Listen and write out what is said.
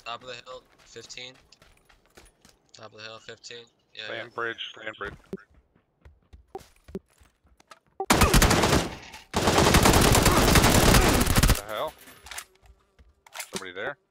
Top of the hill, 15. Top of the hill, 15. Yeah. Land bridge, land bridge. What the hell? Somebody there?